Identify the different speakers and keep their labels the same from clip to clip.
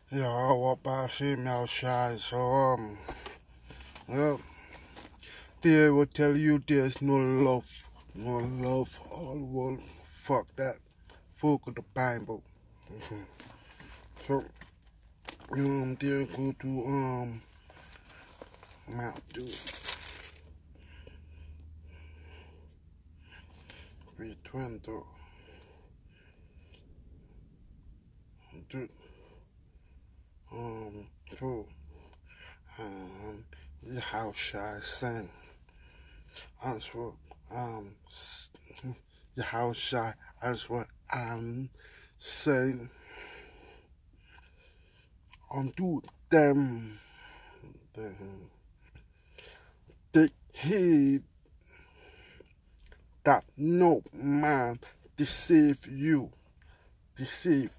Speaker 1: Yeah, I walk by female shy, so yeah, they will tell you there's no love, all world. Fuck that. Fuck the Bible. So they go to Mount Dew. 320. To to the house I sing. Answer the house I answer I'm saying unto them take heed that no man deceive you. Deceive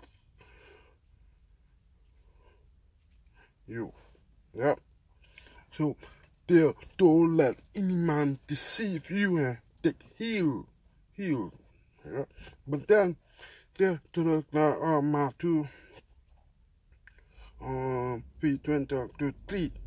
Speaker 1: you. Yep. So there, don't let any man deceive you and take heal. Yeah. But then there to the Matthew 3:23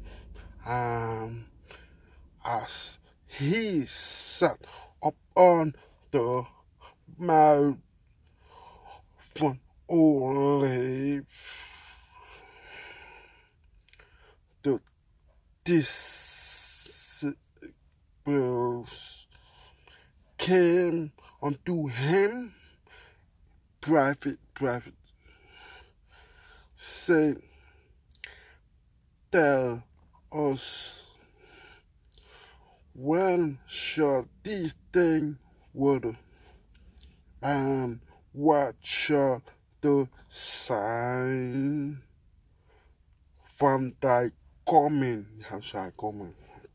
Speaker 1: as he sat upon the Mount of Olives, the disciples came unto him private, saying, tell us when shall these things were, and what shall the sign from thy coming? How shall I coming?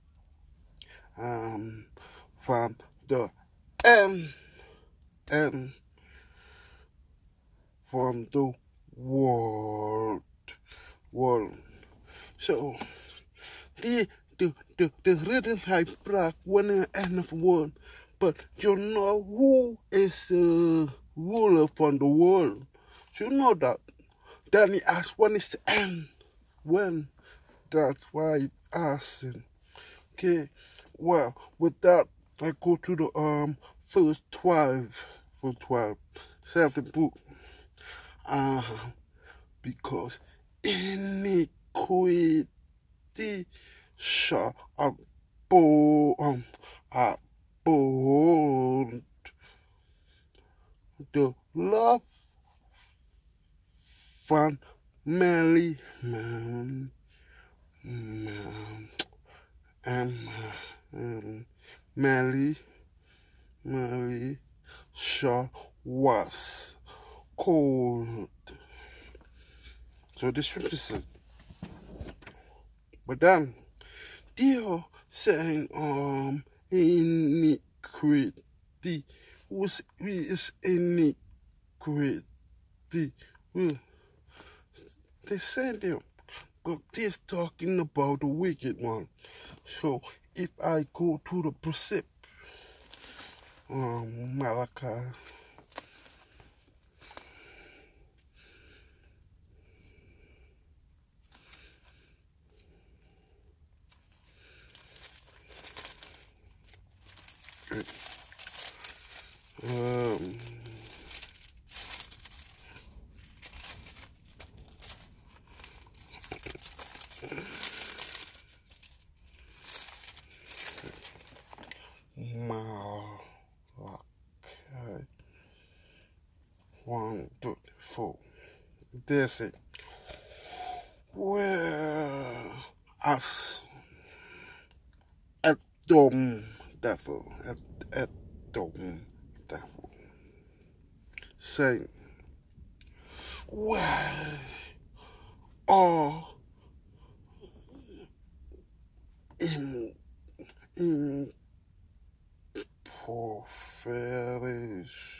Speaker 1: From the end from the world. So the rhythm I brought when the end of the world, but you know who is the ruler from the world? You know that. Then he asked when is the end? When? That's why he asking. Okay, well, with that, I go to the verse 12, 7th book. Because iniquity shall abhor the love from merry man and Mary shall was cold. So the scripture says, but then they are saying iniquity. Who is iniquity? Well, they said them, but this talking about the wicked one. So if I go to the precept, Malachi, Malachi 1:4. There's it. Where as Edom devil, Edom devil, saying, where are in perish,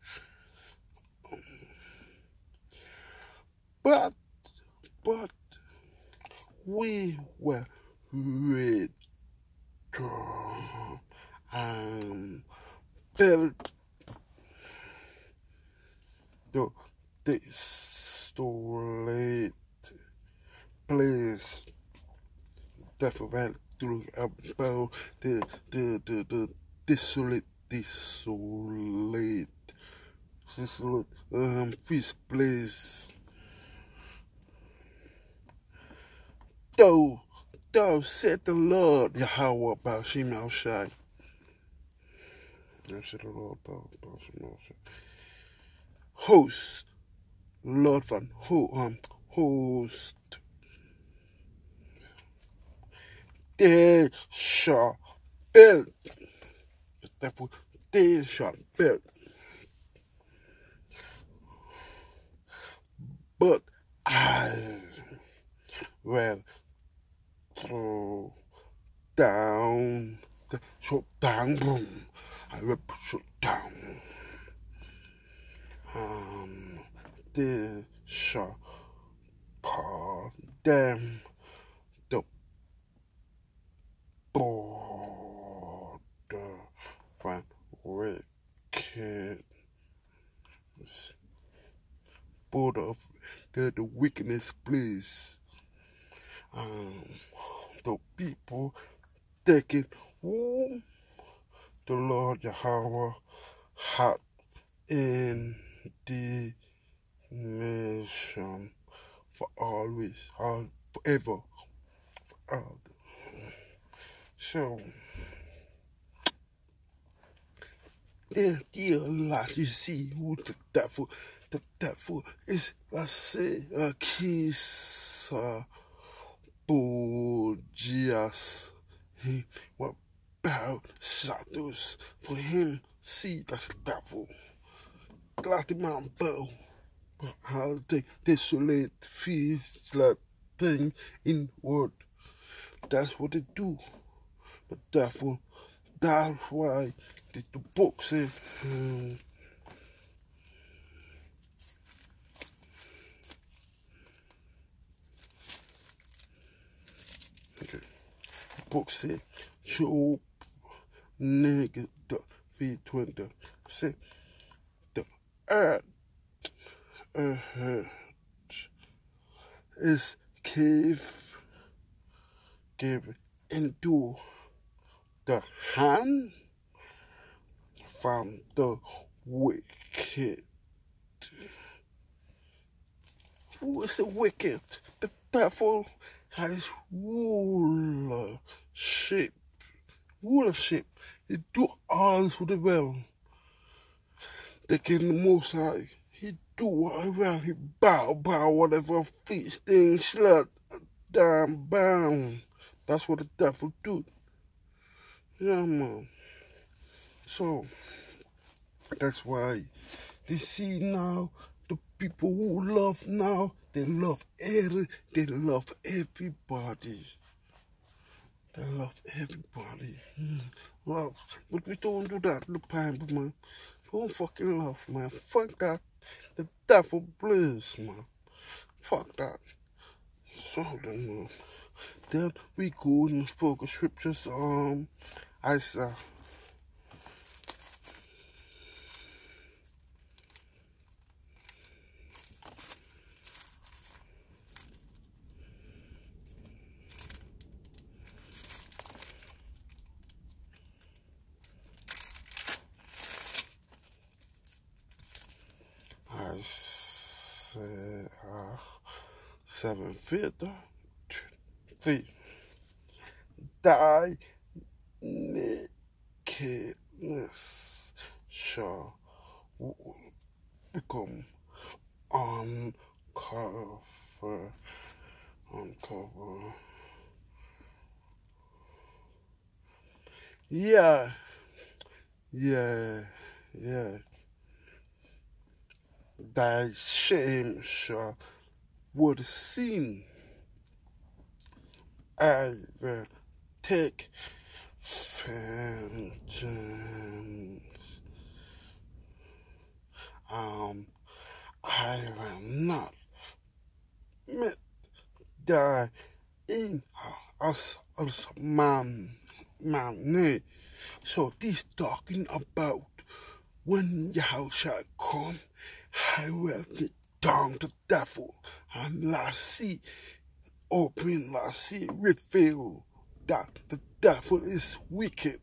Speaker 1: but we were withdrawn and felt the desolate place. Devil went through about the desolate feast place. Thou said the Lord Yahweh Bashim El Shai. Thou said the Lord Bashim El Shai. Host, Lord van host. They shall build. Therefore, they shall build. But I will throw down the shut down boom. I will shut down. They shall call them the border from wicked. Border of the wickedness place. The people taking whom the Lord Yahweh had in the nation for always, forever. So, dear lot, you see who the devil is, let's say, a kiss, Bogias. He will bow shadows for him. See, that's the devil. Glad the man bow. But how they desolate feast like thing in word. That's what they do. The devil. That's why the book said. Okay. The book said, Job negative V20 said the earth is cave into the hand from the wicked. Who is the wicked? The devil has rulership. He do all for the well. The King Most High. He do what well. He bow whatever feasting, slut, damn bound. That's what the devil do. Yeah, man. So that's why you see now the people who love now, they love everybody. They love everybody. Love. But we don't do that, the Bible, man. We don't fucking love, man. Fuck that. The devil bliss, man. Fuck that. So then we go in the focus scriptures, Isaiah. Isaiah 7:3. Thy nakedness shall become uncover. Yeah. Thy shame shall would seen. I will take vengeance. I will not meet thy in as man. So this talking about when Yahweh shall come, I will get down to the devil and let's see open, I see, reveal that the devil is wicked.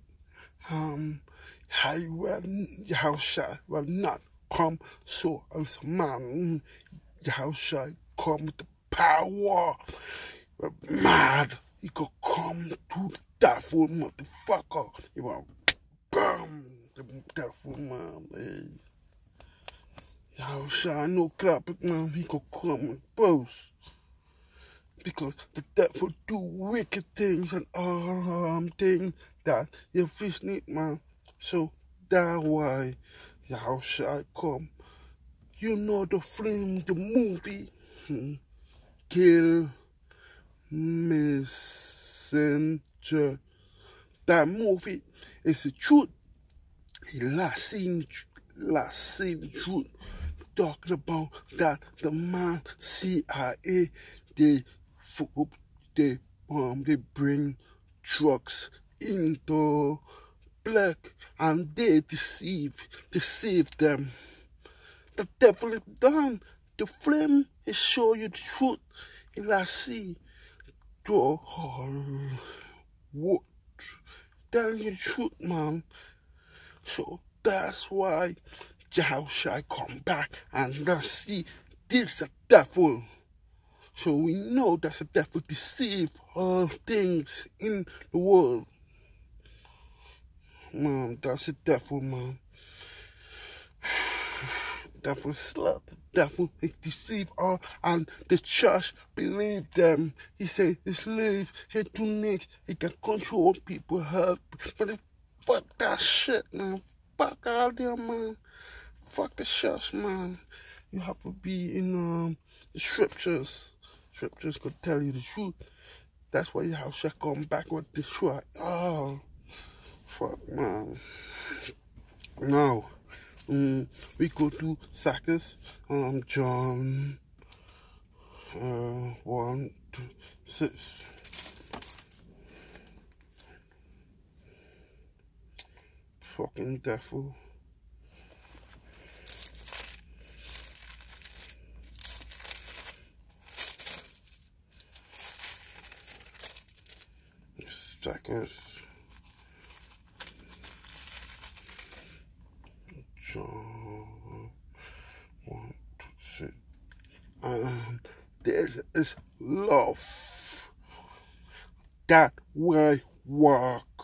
Speaker 1: Yahushua will not come so as man. Yahushua come with the power. Mad. He could come to the devil, motherfucker. He will bam the devil, man. Hey. Yahushua no clap it, man. He could come and boast. Because the devil do wicked things and all things that your fish need, man. So that's why Yahushua come. You know the film, the movie, Kill Messenger. That movie is the truth. Last scene truth. Talking about that the man CIA, they bring drugs into black and they deceive them. The devil is done. The flame is show you the truth. And I see the whole world telling you the truth, man. So that's why Yahushua come back and let's see this a devil. So we know that the devil deceive all things in the world. Man, that's the devil, man. Devil slut, the devil he deceive all, and the church believe them. He say his live, he do next, he can control people, help. But fuck that shit, man. Fuck out there, man. Fuck the church, man. You have to be in the scriptures. Scriptures could tell you the truth. That's why Yahushua come back with the truth. Oh, fuck, man. Now, we go to Zacchaeus, John 1-6. Fucking devil. Zacchaeus. John 1-6. There is love that we walk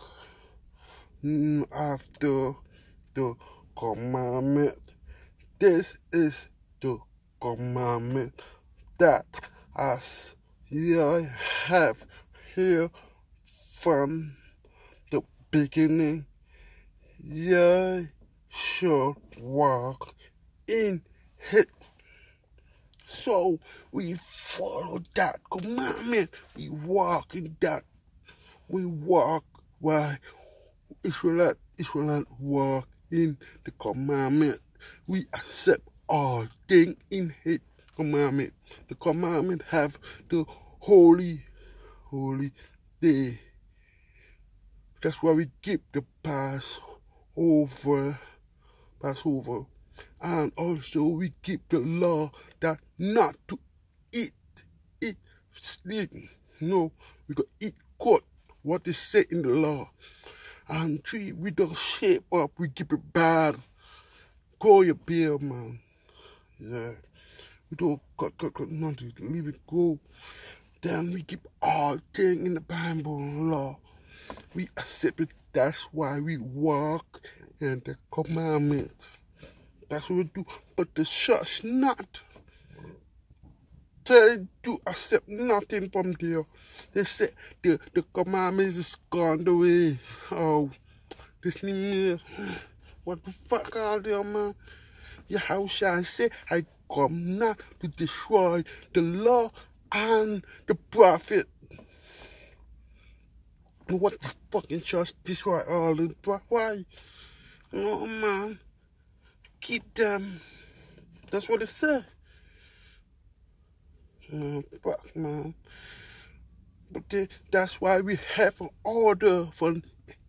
Speaker 1: after the commandment. This is the commandment that as ye have heard from the beginning, ye shall walk in it. So we follow that commandment. We walk in that. We walk while Israelite walk in the commandment. We accept all things in his commandment. The commandment have the holy day. That's why we keep the Passover. And also we keep the law that not to eat snake. No, we got eat court. What is said in the law. And 3, we don't shape up, we keep it bad. Grow your beard, man. Yeah. We don't cut nothing, leave it go. Then we keep all things in the Bible law. We accept it. That's why we walk in the commandment. That's what we do. But the church not. They do accept nothing from there. They say the commandments is gone away. Oh, this new what the fuck out there, man? Yahushua say, I come not to destroy the law and the prophet. What the fucking church destroy all the why? No, man. Keep them. That's what it said. Fuck, man. But that's why we have an order from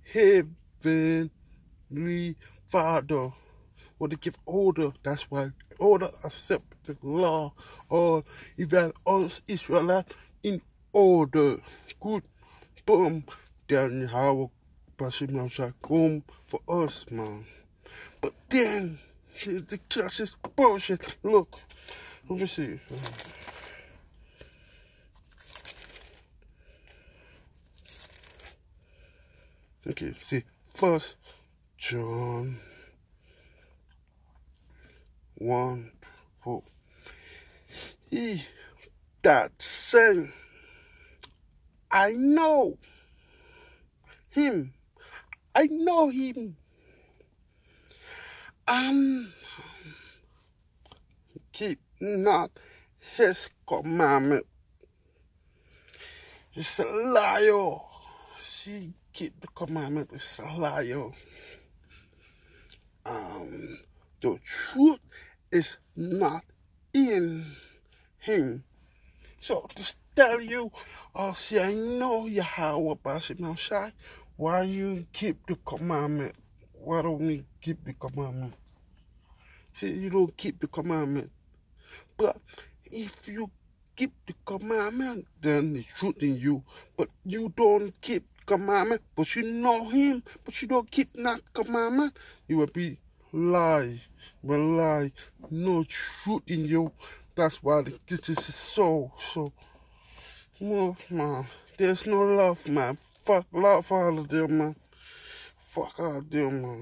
Speaker 1: Heavenly Father. What they give order, that's why order accept the law or even us Israelites in order. Good. Boom. Then how Bashim Al come for us, man. But then the church is bullshit. Look, let me see. Okay, see, First John 1:4. He that sang, I know him, and keep not his commandment. It's a liar. See, keep the commandment. It's a liar. The truth is not in him. So to tell you, say I know Yahweh Bashim Shai, why you keep the commandment? Why don't we keep the commandment? See, you don't keep the commandment. But if you keep the commandment, then the truth in you. But you don't keep commandment, but you know him, but you don't keep that commandment, you will be lie. When lie, no truth in you. That's why this is so man. There's no love, man. Fuck love all of them, man. Fuck all of them, man.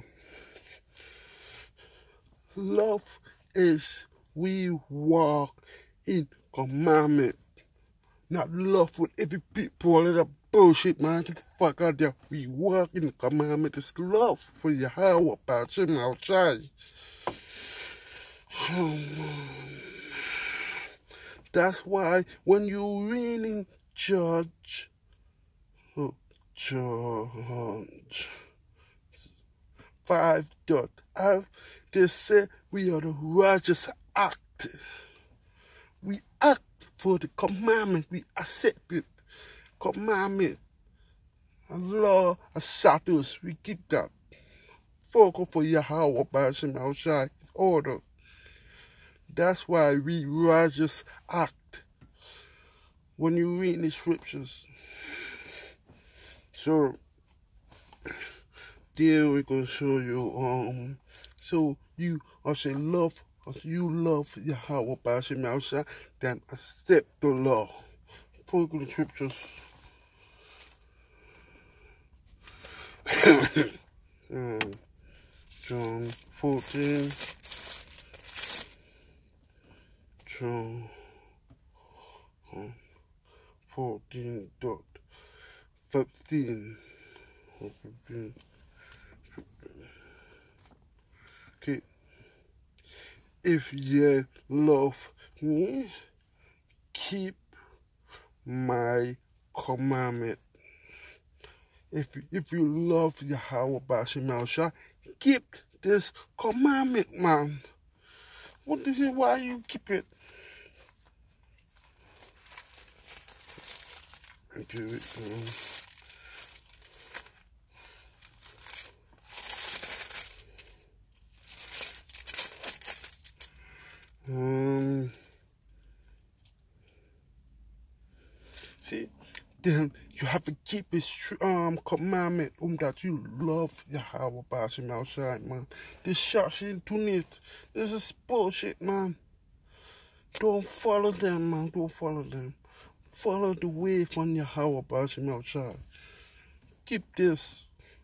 Speaker 1: Love is we walk in commandment. Not love with every people, all of that bullshit, man. Get the fuck out there. We walk in commandment. It's love for Yahweh, Bashim outside. Oh, man. That's why when you reading Judge 5:5, they say we are the righteous act. We act for the commandment. We accept it. Commandment. Allah accept us. We keep that. Focus for Yahweh Bashim outside order. That's why we righteous act when you read the scriptures. So there we're gonna show you so you also love Yahweh Bashim outside, then accept the law. Put the scriptures. John 14. John 14:15. Okay. If ye love me, keep my commandment. If you love Yahweh Bashim Al-Shah, keep this commandment, man. What the hell? Why you keep it? Do it. See, then you have to keep his commandment that you love Yahweh Bashim outside, man. This shit into it. This is bullshit, man. Don't follow them, man. Don't follow them. Follow the way from Yahweh Bashim outside. Keep this.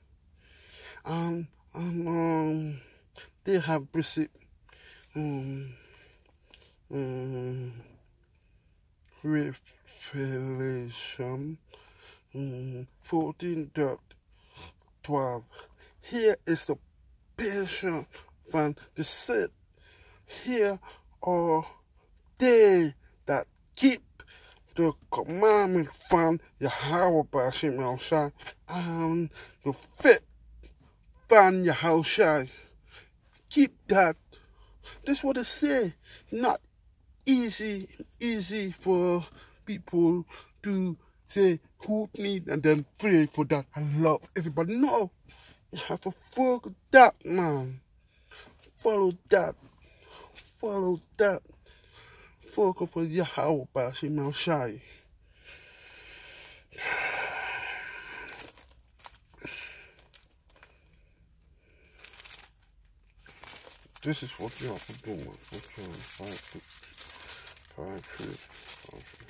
Speaker 1: They have precept. Revelation 14:12. Here is the passion from the set. Here are they that keep the commandment from Yahweh Bashim Al-Shai and the faith from Yahweh. Keep that. That's what it say. Not easy for people to say who need and then pray for that and love everybody. No, you have to follow that, man. Follow that. Follow that. Focus for Yahweh Bashim Al-Shai. This is what you have to do, man. Okay, 5, 3, 5,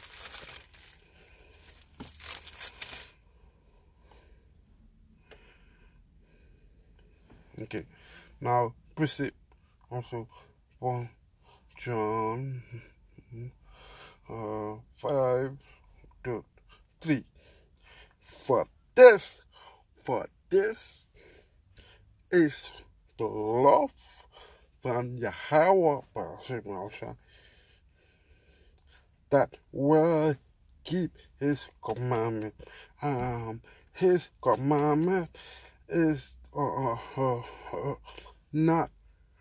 Speaker 1: 3. Okay, now precept also 1 John 5:3. For this is the love from Yahweh that will keep his commandment. His commandment is not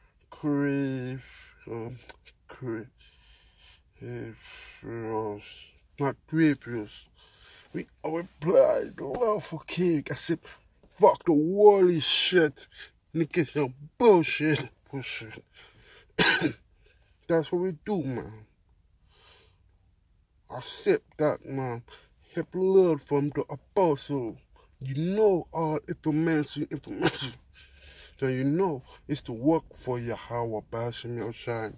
Speaker 1: not grievous. We replied, love for king. I said, fuck the worldly shit. Nigga, some bullshit. That's what we do, man. Accept that, man. Have learned from the apostle. You know all information. So you know it's to work for Yahweh Bashim Yoshine.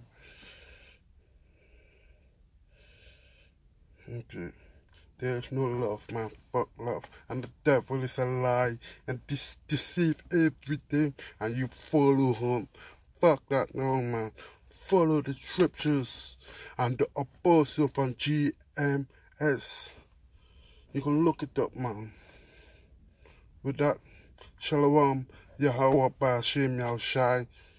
Speaker 1: Okay. There's no love, man. Fuck love. And the devil is a lie and deceive everything, and you follow him. Fuck that, no, man. Follow the scriptures and the apostle from GMS. You can look it up, man. With that, Shalom, Yahweh Bashim Yahushai.